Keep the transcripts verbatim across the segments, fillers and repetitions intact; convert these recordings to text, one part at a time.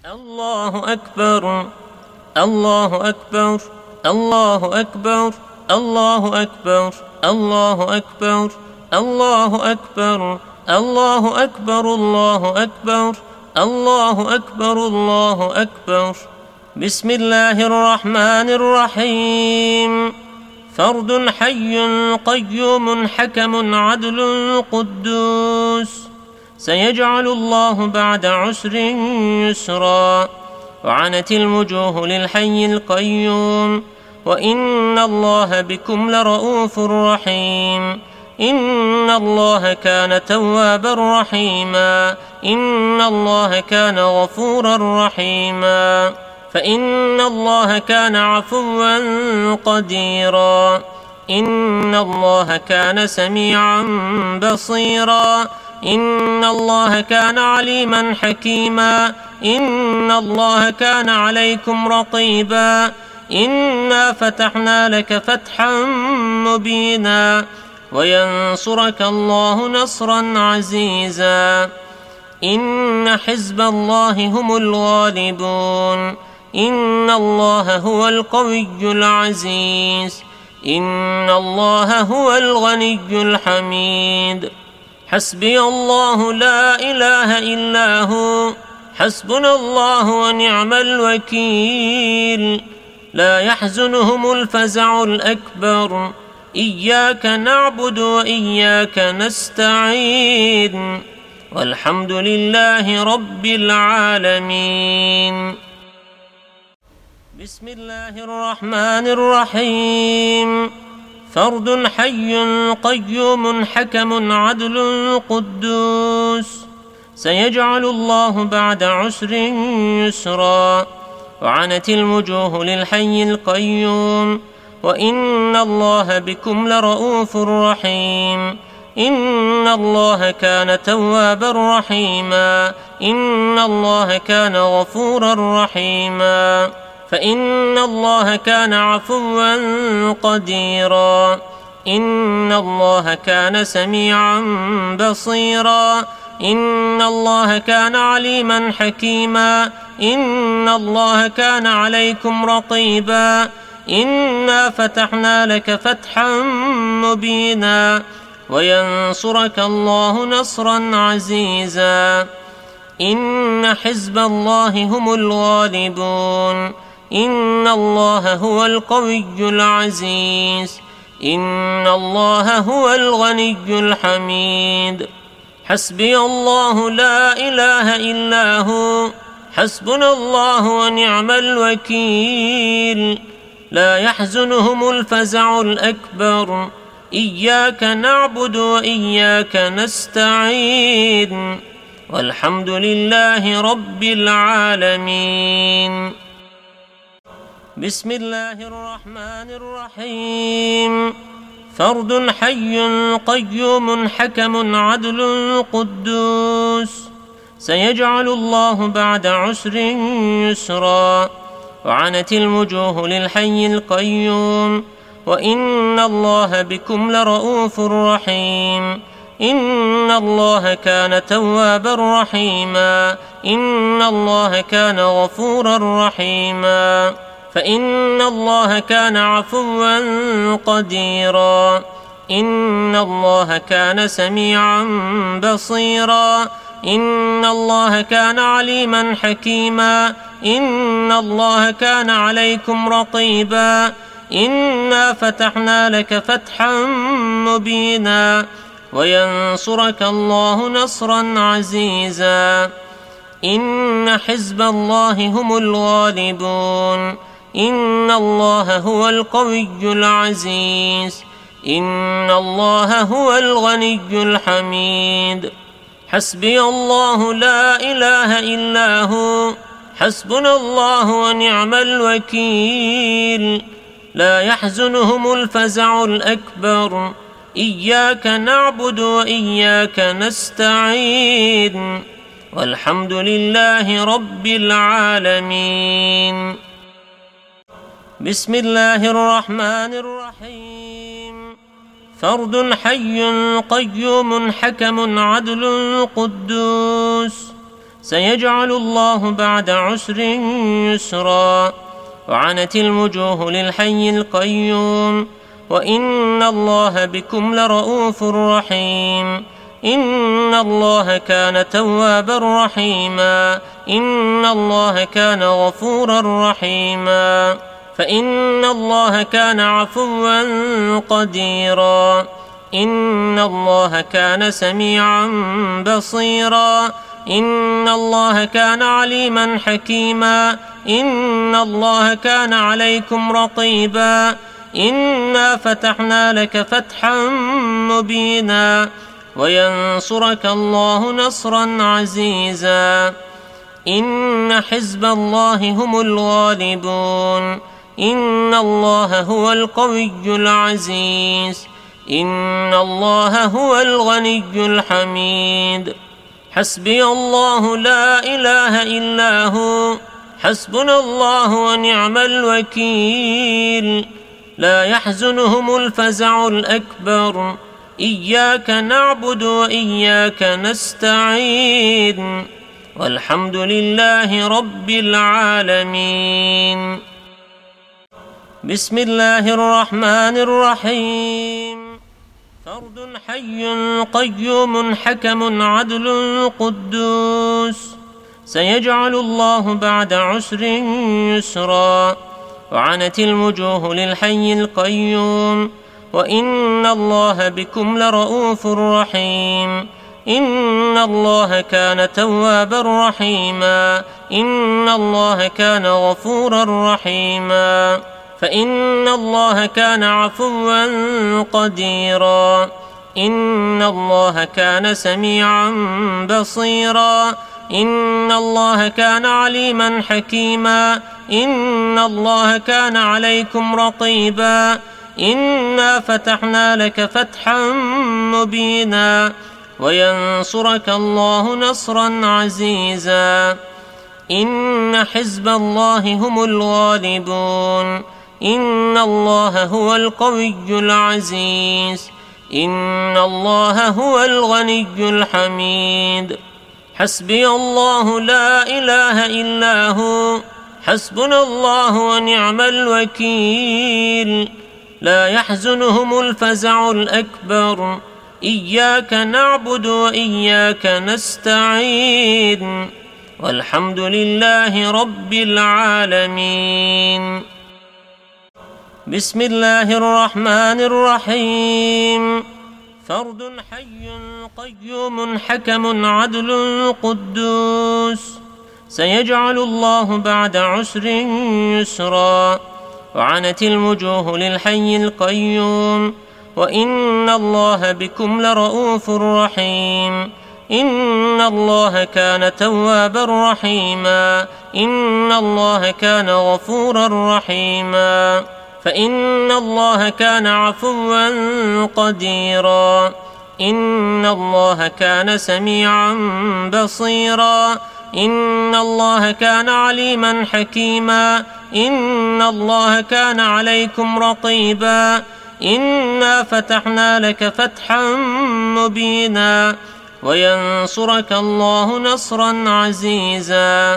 الله أكبر الله أكبر الله أكبر الله أكبر الله أكبر الله أكبر الله أكبر الله أكبر الله أكبر الله أكبر. بسم الله الرحمن الرحيم. فرد حي قيوم حكم عدل قدوس، سيجعل الله بعد عسر يسرا، وعنت الوجوه للحي القيوم، وإن الله بكم لرؤوف رحيم. إن الله كان توابا رحيما، إن الله كان غفورا رحيما، فإن الله كان عفوا قديرا. إن الله كان سميعا بصيرا، إن الله كان عليما حكيما، إن الله كان عليكم رقيبا. إنا فتحنا لك فتحا مبينا، وينصرك الله نصرا عزيزا. إن حزب الله هم الغالبون، إن الله هو القوي العزيز، إن الله هو الغني الحميد. حسبي الله لا إله إلا هو، حسبنا الله ونعم الوكيل. لا يحزنهم الفزع الأكبر، إياك نعبد وإياك نستعين، والحمد لله رب العالمين. بسم الله الرحمن الرحيم. فرد حي قيوم حكم عدل قدوس، سيجعل الله بعد عسر يسرا، وعنت الوجوه للحي القيوم، وإن الله بكم لرؤوف رحيم. إن الله كان توابا رحيما، إن الله كان غفورا رحيما، فإن الله كان عفوا قديرا. إن الله كان سميعا بصيرا، إن الله كان عليما حكيما، إن الله كان عليكم رقيبا. إنا فتحنا لك فتحا مبينا، وينصرك الله نصرا عزيزا. إن حزب الله هم الغالبون، إن الله هو القوي العزيز، إن الله هو الغني الحميد. حسبي الله لا إله إلا هو، حسبنا الله ونعم الوكيل. لا يحزنهم الفزع الأكبر، إياك نعبد وإياك نستعين، والحمد لله رب العالمين. بسم الله الرحمن الرحيم. فرد حي قيوم حكم عدل قدوس، سيجعل الله بعد عسر يسرا، وعنت الوجوه للحي القيوم، وإن الله بكم لرؤوف رحيم. إن الله كان توابا رحيما، إن الله كان غفورا رحيما، فإن الله كان عفوا قديرا. إن الله كان سميعا بصيرا، إن الله كان عليما حكيما، إن الله كان عليكم رقيبا. إنا فتحنا لك فتحا مبينا، وينصرك الله نصرا عزيزا. إن حزب الله هم الغالبون، إن الله هو القوي العزيز، إن الله هو الغني الحميد. حسبي الله لا إله إلا هو، حسبنا الله ونعم الوكيل. لا يحزنهم الفزع الأكبر، إياك نعبد وإياك نستعين، والحمد لله رب العالمين. بسم الله الرحمن الرحيم. فرد حي قيوم حكم عدل قدوس، سيجعل الله بعد عسر يسرا. وعنت الوجوه للحي القيوم وإن الله بكم لرؤوف رحيم. إن الله كان توابا رحيما. إن الله كان غفورا رحيما. فإن الله كان عفوا قديرا. إن الله كان سميعا بصيرا. إن الله كان عليما حكيما. إن الله كان عليكم رقيبا. إنا فتحنا لك فتحا مبينا وينصرك الله نصرا عزيزا. إن حزب الله هم الغالبون. إن الله هو القوي العزيز. إن الله هو الغني الحميد. حسبي الله لا إله إلا هو. حسبنا الله ونعم الوكيل. لا يحزنهم الفزع الأكبر. إياك نعبد وإياك نستعين. والحمد لله رب العالمين. بسم الله الرحمن الرحيم. فرد حي قيوم حكم عدل قدوس. سيجعل الله بعد عسر يسرا. وعنت الوجوه للحي القيوم وإن الله بكم لرؤوف رحيم. إن الله كان توابا رحيما. إن الله كان غفورا رحيما. فإن الله كان عفوا قديرا. إن الله كان سميعا بصيرا. إن الله كان عليما حكيما. إن الله كان عليكم رقيبا. إنا فتحنا لك فتحا مبينا وينصرك الله نصرا عزيزا. إن حزب الله هم الغالبون. إن الله هو القوي العزيز. إن الله هو الغني الحميد. حسبي الله لا إله إلا هو. حسبنا الله ونعم الوكيل. لا يحزنهم الفزع الأكبر. إياك نعبد وإياك نستعين. والحمد لله رب العالمين. بسم الله الرحمن الرحيم. فرد حي قيوم حكم عدل قدوس. سيجعل الله بعد عسر يسرا. وعنت الوجوه للحي القيوم وإن الله بكم لرؤوف رحيم. إن الله كان توابا رحيما. إن الله كان غفورا رحيما. فإن الله كان عفوا قديرا. إن الله كان سميعا بصيرا. إن الله كان عليما حكيما. إن الله كان عليكم رقيبا. إنا فتحنا لك فتحا مبينا وينصرك الله نصرا عزيزا.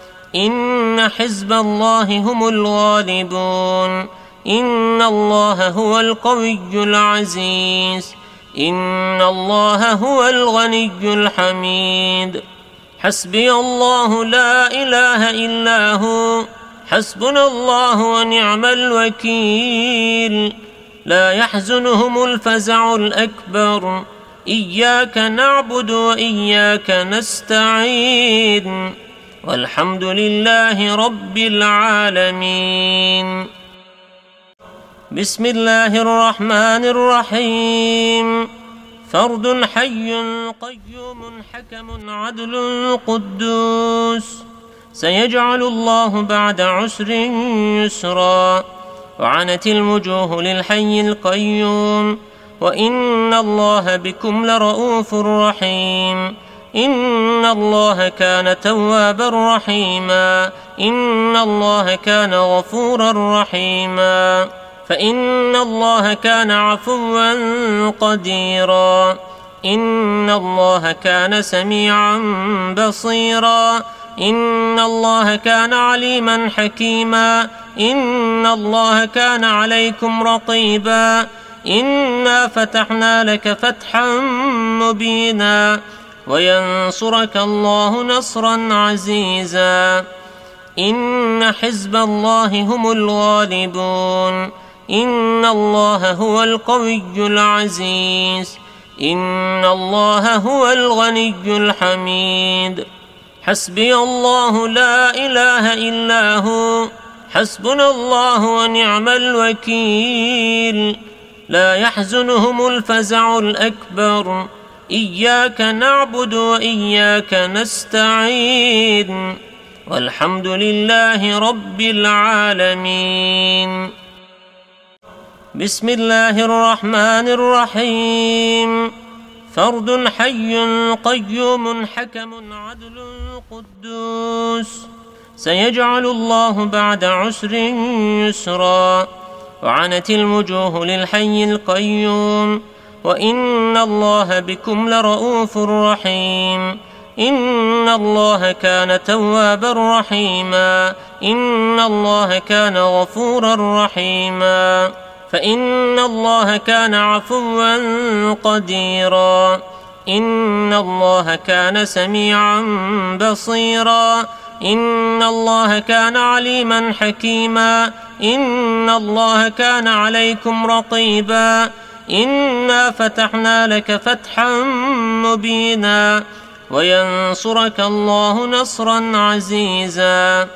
إن حزب الله هم الغالبون. إن الله هو القوي العزيز. إن الله هو الغني الحميد. حسبي الله لا إله إلا هو. حسبنا الله ونعم الوكيل. لا يحزنهم الفزع الأكبر. إياك نعبد وإياك نستعين. والحمد لله رب العالمين. بسم الله الرحمن الرحيم. فرد حي قيوم حكم عدل قدوس. سيجعل الله بعد عسر يسرا. وعنت الوجوه للحي القيوم وإن الله بكم لرؤوف رحيم. إن الله كان توابا رحيما. إن الله كان غفورا رحيما. فإن الله كان عفوا قديرا. إن الله كان سميعا بصيرا إن الله كان عليما حكيما إن الله كان عليكم رقيبا إنا فتحنا لك فتحا مبينا وينصرك الله نصرا عزيزا إن حزب الله هم الغالبون إن الله هو القوي العزيز إن الله هو الغني الحميد حسبي الله لا إله إلا هو حسبنا الله ونعم الوكيل لا يحزنهم الفزع الأكبر إياك نعبد وإياك نستعين والحمد لله رب العالمين. بسم الله الرحمن الرحيم فرد حي قيوم حكم عدل قدوس سيجعل الله بعد عسر يسرا وعنت الوجوه للحي القيوم وإن الله بكم لرؤوف رحيم إن الله كان توابا رحيما إن الله كان غفورا رحيما فإن الله كان عفوا قديرا إن الله كان سميعا بصيرا إن الله كان عليما حكيما إن الله كان عليكم رقيبا إنا فتحنا لك فتحا مبينا وينصرك الله نصرا عزيزا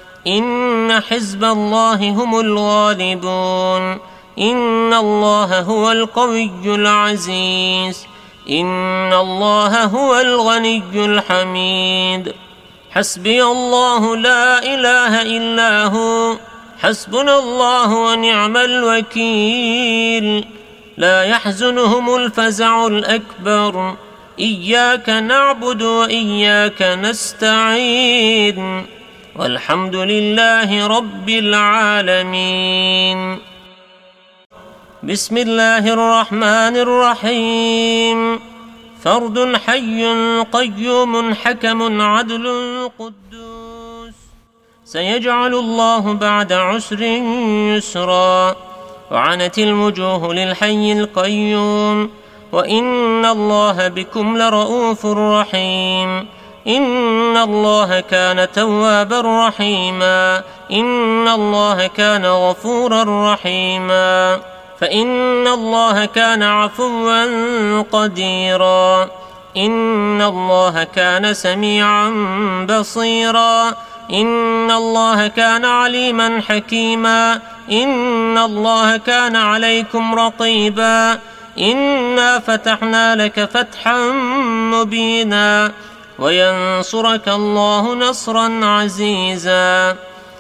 إن حزب الله هم الغالبون إن الله هو القوي العزيز إن الله هو الغني الحميد حسبي الله لا إله إلا هو حسبنا الله ونعم الوكيل لا يحزنهم الفزع الأكبر إياك نعبد وإياك نستعين والحمد لله رب العالمين. بسم الله الرحمن الرحيم فرد حي قيوم حكم عدل قدوس سيجعل الله بعد عسر يسرا وعنت الوجوه للحي القيوم وإن الله بكم لرؤوف رحيم إن الله كان توابا رحيما إن الله كان غفورا رحيما فإن الله كان عفوا قديرا إن الله كان سميعا بصيرا إن الله كان عليما حكيما إن الله كان عليكم رقيبا إنا فتحنا لك فتحا مبينا وينصرك الله نصرا عزيزا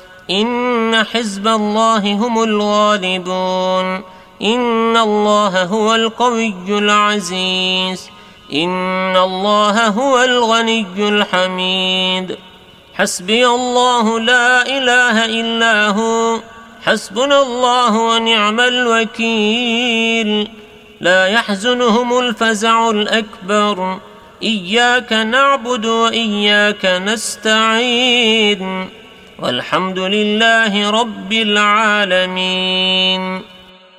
إن حزب الله هم الغالبون إن الله هو القوي العزيز إن الله هو الغني الحميد حسبي الله لا إله إلا هو حسبنا الله ونعم الوكيل لا يحزنهم الفزع الأكبر إياك نعبد وإياك نستعين والحمد لله رب العالمين.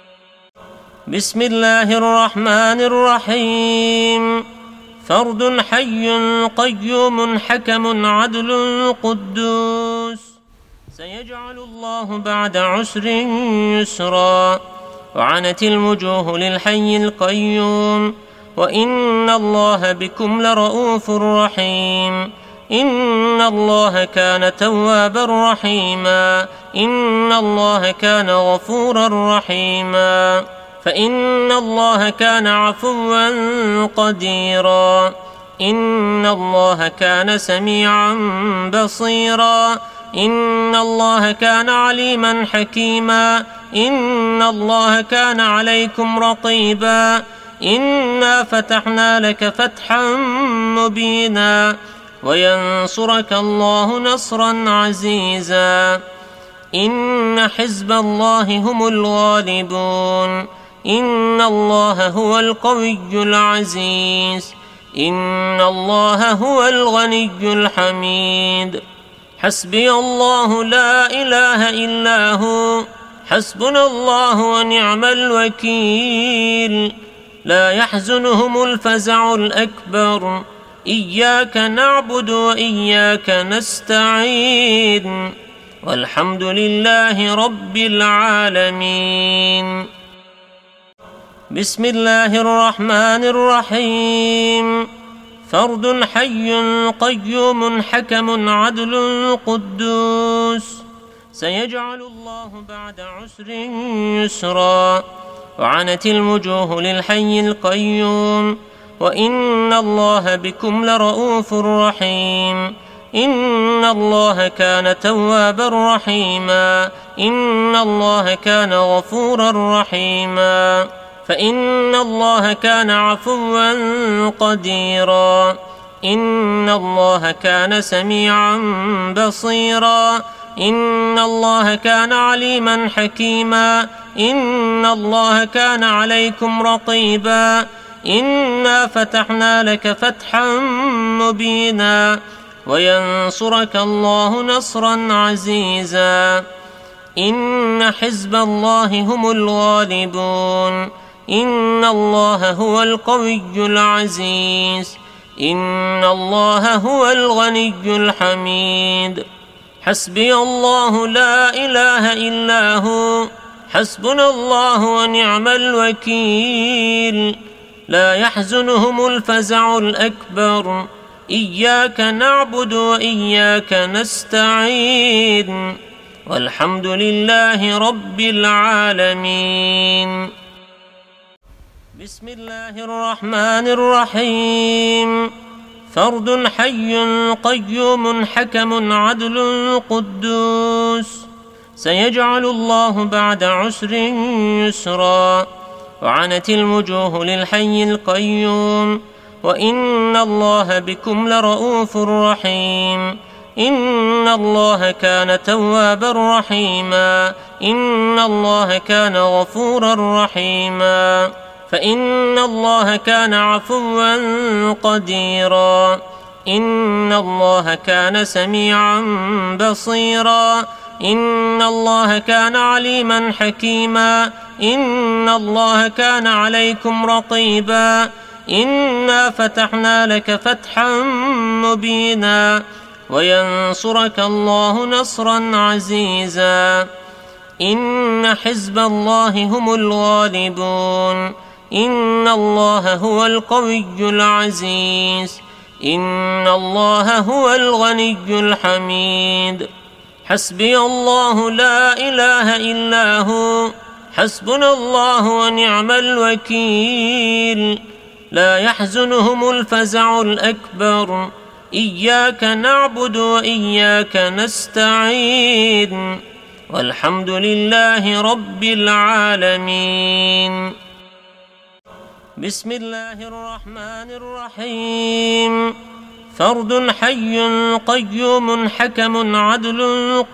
بسم الله الرحمن الرحيم فرد حي قيوم حكم عدل قدوس سيجعل الله بعد عسر يسرا وعنت الوجوه للحي القيوم وإن الله بكم لرؤوف رحيم إن الله كان توابا رحيما إن الله كان غفورا رحيما فإن الله كان عفوا قديرا إن الله كان سميعا بصيرا إن الله كان عليما حكيما إن الله كان عليكم رقيبا إنا فتحنا لك فتحا مبينا وينصرك الله نصرا عزيزا إن حزب الله هم الغالبون إن الله هو القوي العزيز إن الله هو الغني الحميد حسبي الله لا إله إلا هو حسبنا الله ونعم الوكيل لا يحزنهم الفزع الأكبر إياك نعبد وإياك نستعين والحمد لله رب العالمين. بسم الله الرحمن الرحيم. فرد حي قيوم حكم عدل قدوس سيجعل الله بعد عسر يسرا وعنت الوجوه للحي القيوم وإن الله بكم لرؤوف رحيم. إن الله كان توابا رحيما إن الله كان غفورا رحيما فإن الله كان عفوا قديرا إن الله كان سميعا بصيرا إن الله كان عليما حكيما إن الله كان عليكم رقيبا إنا فتحنا لك فتحا مبينا وينصرك الله نصرا عزيزا. إن حزب الله هم الغالبون إن الله هو القوي العزيز إن الله هو الغني الحميد حسبي الله لا إله إلا هو حسبنا الله ونعم الوكيل لا يحزنهم الفزع الأكبر إياك نعبد وإياك نستعين والحمد لله رب العالمين. بسم الله الرحمن الرحيم. فرد حي قيوم حكم عدل قدوس سيجعل الله بعد عسر يسرا وعنت الوجوه للحي القيوم وإن الله بكم لرؤوف رحيم. إن الله كان توابا رحيما إن الله كان غفورا رحيما فإن الله كان عفوا قديرا إن الله كان سميعا بصيرا إن الله كان عليما حكيما إن الله كان عليكم رقيبا إنا فتحنا لك فتحا مبينا وينصرك الله نصرا عزيزا. إن حزب الله هم الغالبون إن الله هو القوي العزيز إن الله هو الغني الحميد حسبي الله لا إله إلا هو حسبنا الله ونعم الوكيل لا يحزنهم الفزع الأكبر إياك نعبد وإياك نستعين والحمد لله رب العالمين. بسم الله الرحمن الرحيم. فرد حي قيوم حكم عدل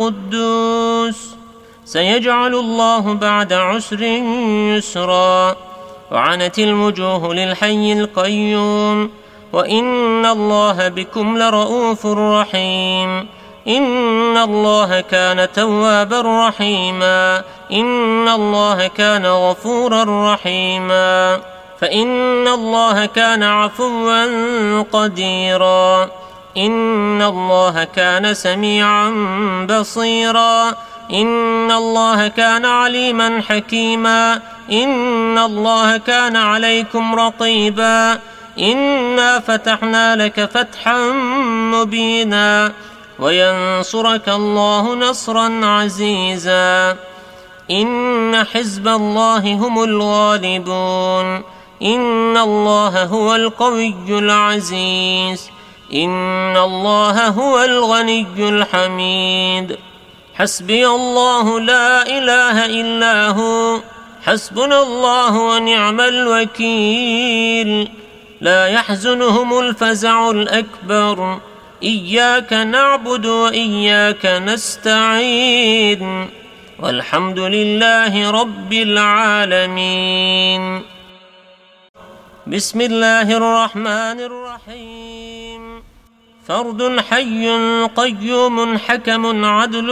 قدوس سيجعل الله بعد عسر يسرا وعنت الوجوه للحي القيوم وإن الله بكم لرؤوف رحيم. إن الله كان توابا رحيما إن الله كان غفورا رحيما فإن الله كان عفوا قديرا إن الله كان سميعا بصيرا إن الله كان عليما حكيما إن الله كان عليكم رقيبا إنا فتحنا لك فتحا مبينا وينصرك الله نصرا عزيزا. إن حزب الله هم الغالبون إن الله هو القوي العزيز إن الله هو الغني الحميد حسبي الله لا إله إلا هو حسبنا الله ونعم الوكيل لا يحزنهم الفزع الأكبر إياك نعبد وإياك نستعين والحمد لله رب العالمين. بسم الله الرحمن الرحيم. فرد حي قيوم حكم عدل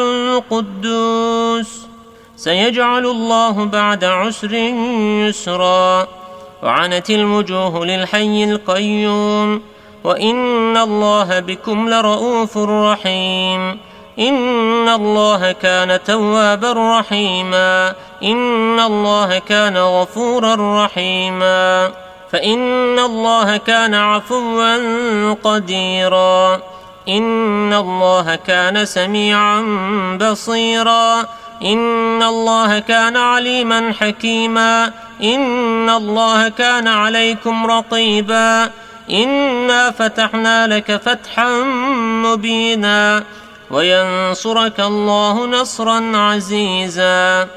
قدوس، سيجعل الله بعد عسر يسرا، وعنت الوجوه للحي القيوم، وإن الله بكم لرؤوف رحيم. إن الله كان توابا رحيما، إن الله كان غفورا رحيما، فإن الله كان عفوا قديرا. إن الله كان سميعا بصيرا، إن الله كان عليما حكيما، إن الله كان عليكم رقيبا. إنا فتحنا لك فتحا مبينا، وينصرك الله نصرا عزيزا.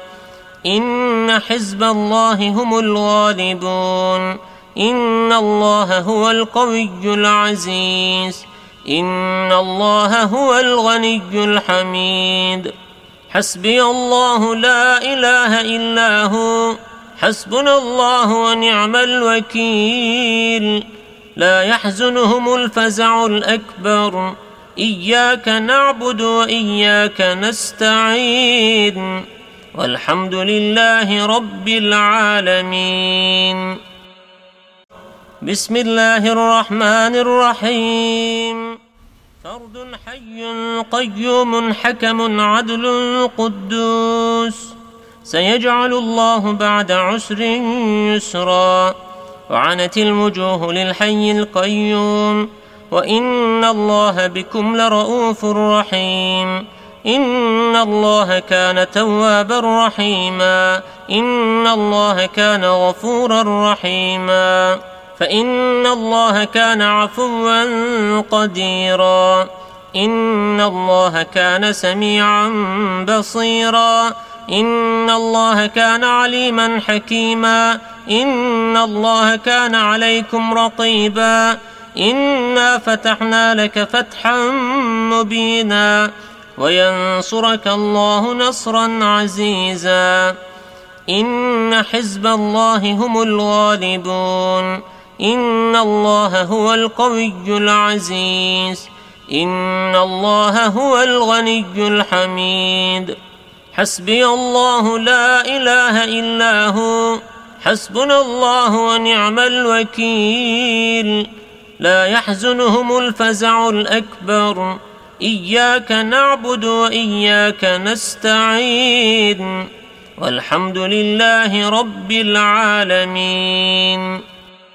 إن حزب الله هم الغالبون، إن الله هو القوي العزيز، إن الله هو الغني الحميد. حسبي الله لا إله إلا هو، حسبنا الله ونعم الوكيل. لا يحزنهم الفزع الأكبر، إياك نعبد وإياك نستعين، والحمد لله رب العالمين. بسم الله الرحمن الرحيم. فرد حي قيوم حكم عدل قدوس، سيجعل الله بعد عسر يسرا، وعنت الوجوه للحي القيوم، وإن الله بكم لرؤوف رحيم. إن الله كان توابا رحيما، إن الله كان غفورا رحيما، فإن الله كان عفوا قديرا. إن الله كان سميعا بصيرا، إن الله كان عليما حكيما، إن الله كان عليكم رقيبا. إنا فتحنا لك فتحا مبينا، وينصرك الله نصرا عزيزا. إن حزب الله هم الغالبون، إن الله هو القوي العزيز، إن الله هو الغني الحميد. حسبي الله لا إله إلا هو، حسبنا الله ونعم الوكيل. لا يحزنهم الفزع الأكبر، إياك نعبد وإياك نستعين، والحمد لله رب العالمين.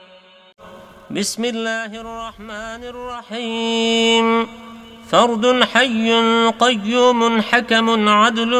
بسم الله الرحمن الرحيم. فرد حي قيوم حكم عدل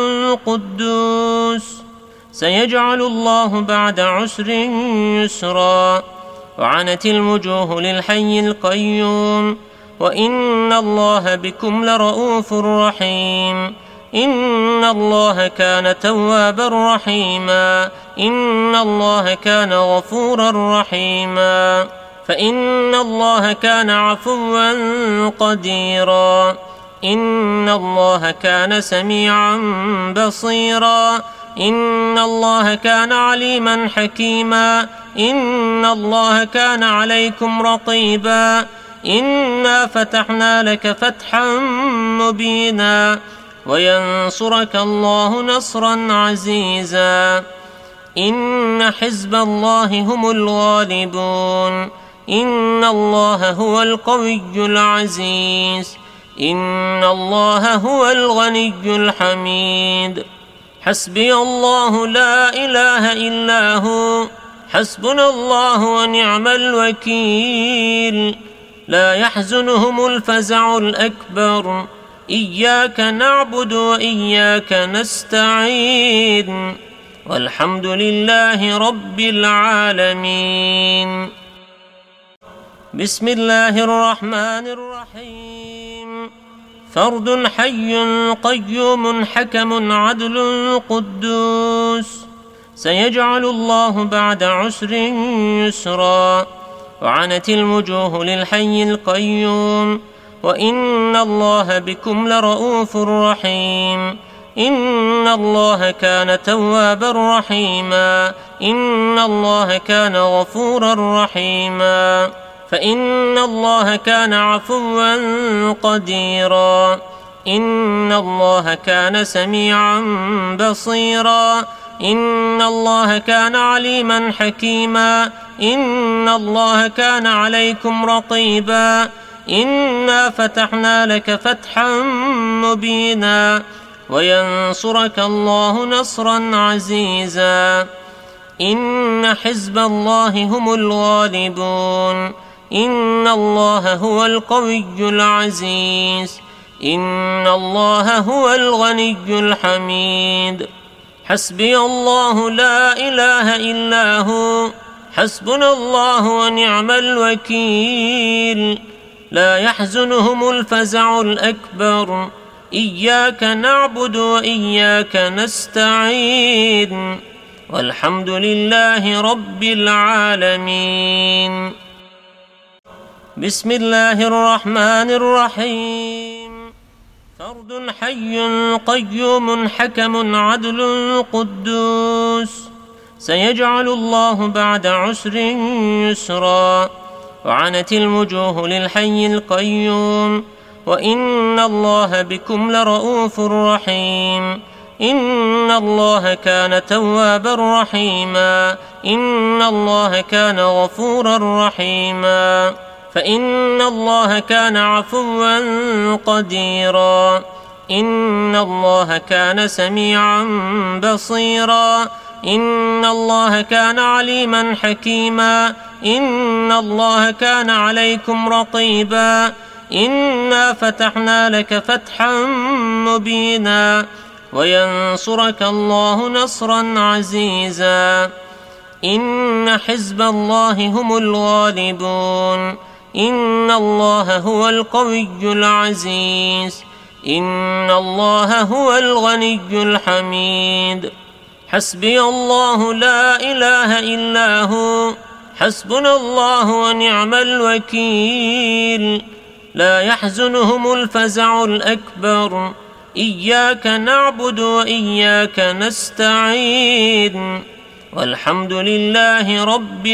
قدوس، سيجعل الله بعد عسر يسرا، وعنت الوجوه للحي القيوم، وإن الله بكم لرؤوف رحيم. إن الله كان توابا رحيما، إن الله كان غفورا رحيما، فإن الله كان عفوا قديرا. إن الله كان سميعا بصيرا، إن الله كان عليما حكيما، إن الله كان عليكم رقيبا. إنا فتحنا لك فتحا مبينا، وينصرك الله نصرا عزيزا. إن حزب الله هم الغالبون، إن الله هو القوي العزيز، إن الله هو الغني الحميد. حسبي الله لا إله إلا هو، حسبنا الله ونعم الوكيل. لا يحزنهم الفزع الأكبر، إياك نعبد وإياك نستعين، والحمد لله رب العالمين. بسم الله الرحمن الرحيم. فرد حي قيوم حكم عدل قدوس، سيجعل الله بعد عسر يسرا، وعنت الوجوه للحي القيوم، وإن الله بكم لرؤوف رحيم. إن الله كان توابا رحيما إن الله كان غفورا رحيما فإن الله كان عفوا قديرا إن الله كان سميعا بصيرا إن الله كان عليما حكيما إن الله كان عليكم رقيبا إنا فتحنا لك فتحا مبينا وينصرك الله نصرا عزيزا إن حزب الله هم الغالبون إن الله هو القوي العزيز إن الله هو الغني الحميد حسبي الله لا إله إلا هو حسبنا الله ونعم الوكيل لا يحزنهم الفزع الأكبر إياك نعبد وإياك نستعين والحمد لله رب العالمين. بسم الله الرحمن الرحيم فرد حي قيوم حكم عدل قدوس سيجعل الله بعد عسر يسرا وعنت الوجوه للحي القيوم وإن الله بكم لرؤوف رحيم إن الله كان توابا رحيما إن الله كان غفورا رحيما فإن الله كان عفوا قديرا إن الله كان سميعا بصيرا إن الله كان عليما حكيما إن الله كان عليكم رقيبا إنا فتحنا لك فتحا مبينا وينصرك الله نصرا عزيزا إن حزب الله هم الغالبون إن الله هو القوي العزيز إن الله هو الغني الحميد حسبي الله لا إله إلا هو حسبنا الله ونعم الوكيل لا يحزنهم الفزع الأكبر إياك نعبد وإياك نستعين والحمد لله رب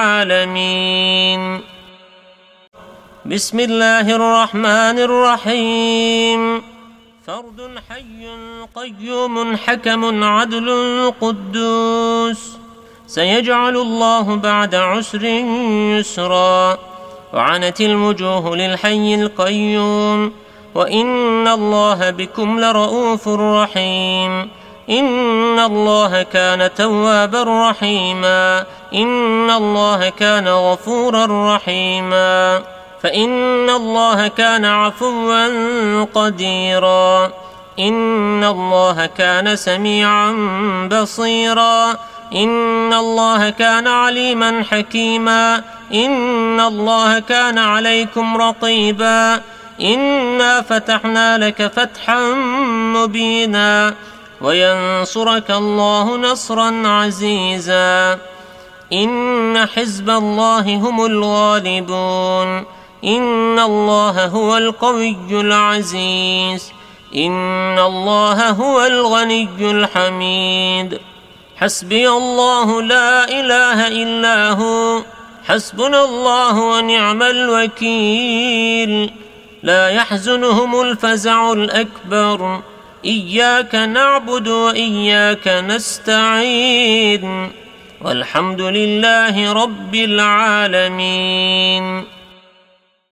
العالمين. بسم الله الرحمن الرحيم فرد حي قيوم حكم عدل قدوس سيجعل الله بعد عسر يسرا وعنت الوجوه للحي القيوم وإن الله بكم لرؤوف رحيم إن الله كان توابا رحيما إن الله كان غفورا رحيما فإن الله كان عفوا قديرا إن الله كان سميعا بصيرا إن الله كان عليما حكيما إن الله كان عليكم رقيبا إنا فتحنا لك فتحا مبينا وينصرك الله نصرا عزيزا إن حزب الله هم الغالبون إن الله هو القوي العزيز إن الله هو الغني الحميد حسبي الله لا إله إلا هو حسبنا الله ونعم الوكيل لا يحزنهم الفزع الأكبر إياك نعبد وإياك نستعين والحمد لله رب العالمين.